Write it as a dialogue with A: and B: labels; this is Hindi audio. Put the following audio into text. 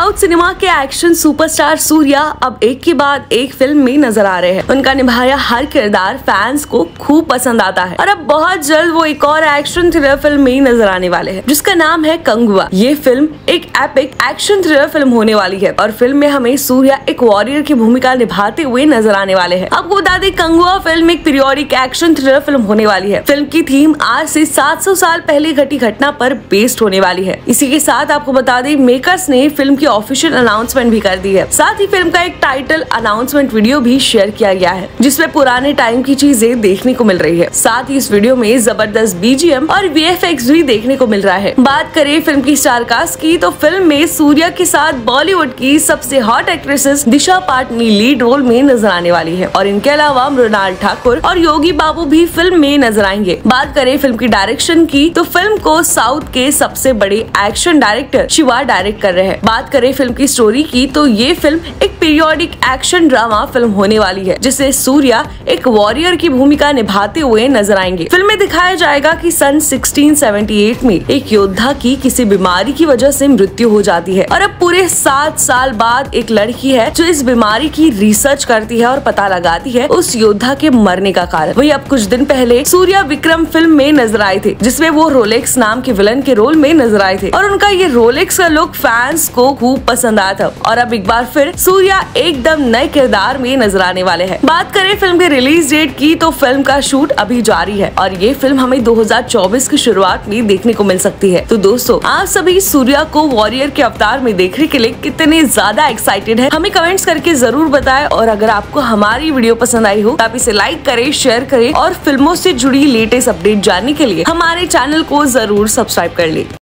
A: साउथ सिनेमा के एक्शन सुपरस्टार सूर्या अब एक के बाद एक फिल्म में नजर आ रहे हैं। उनका निभाया हर किरदार फैंस को खूब पसंद आता है और अब बहुत जल्द वो एक और एक्शन थ्रिलर फिल्म में नजर आने वाले हैं, जिसका नाम है कंगुआ। ये फिल्म एक एपिक एक्शन थ्रिलर फिल्म होने वाली है और फिल्म में हमें सूर्या एक वॉरियर की भूमिका निभाते हुए नजर आने वाले हैं। आपको बता दें, कंगुआ फिल्म एक पीरियोडिक एक्शन थ्रिलर फिल्म होने वाली है। फिल्म की थीम आज से 700 साल पहले घटी घटना पर बेस्ड होने वाली है। इसी के साथ आपको बता दें, मेकर्स ने फिल्म की ऑफिशियल अनाउंसमेंट भी कर दी है। साथ ही फिल्म का एक टाइटल अनाउंसमेंट वीडियो भी शेयर किया गया है, जिसमें पुराने टाइम की चीजें देखने को मिल रही है। साथ ही इस वीडियो में जबरदस्त बीजीएम और वीएफएक्स भी देखने को मिल रहा है। बात करें फिल्म की स्टार कास्ट की, तो फिल्म में सूर्या के साथ बॉलीवुड की सबसे hot actresses Disha Patani lead role में नजर आने वाली है और इनके अलावा मृणाल ठाकुर और योगी बाबू भी फिल्म में नजर आएंगे। बात करें फिल्म की डायरेक्शन की, तो फिल्म को साउथ के सबसे बड़े एक्शन डायरेक्टर शिवा डायरेक्ट कर रहे हैं। बात करें फिल्म की स्टोरी की, तो ये फिल्म एक पीरियोडिक एक्शन ड्रामा फिल्म होने वाली है, जिससे सूर्या एक वॉरियर की भूमिका निभाते हुए नजर आएंगे। फिल्म में दिखाया जाएगा कि सन 1678 में एक योद्धा की किसी बीमारी की वजह से मृत्यु हो जाती है और अब पूरे 7 साल बाद एक लड़की है जो इस बीमारी की रिसर्च करती है और पता लगाती है उस योद्धा के मरने का कारण। वही अब कुछ दिन पहले सूर्या विक्रम फिल्म में नजर आए थे, जिसमें वो रोलेक्स नाम के विलन के रोल में नजर आए थे और उनका ये रोलेक्स का लुक फैंस को खूब पसंद आया था और अब एक बार फिर सूर्या एकदम नए किरदार में नजर आने वाले हैं। बात करें फिल्म के रिलीज डेट की, तो फिल्म का शूट अभी जारी है और ये फिल्म हमें 2024 की शुरुआत में देखने को मिल सकती है। तो दोस्तों, आप सभी सूर्या को वॉरियर के अवतार में देखने के लिए कितने ज्यादा एक्साइटेड हैं, हमें कमेंट्स करके जरूर बताएं। और अगर आपको हमारी वीडियो पसंद आई हो तो आप इसे लाइक करें, शेयर करें और फिल्मों से जुड़ी लेटेस्ट अपडेट जानने के लिए हमारे चैनल को जरूर सब्सक्राइब कर लें।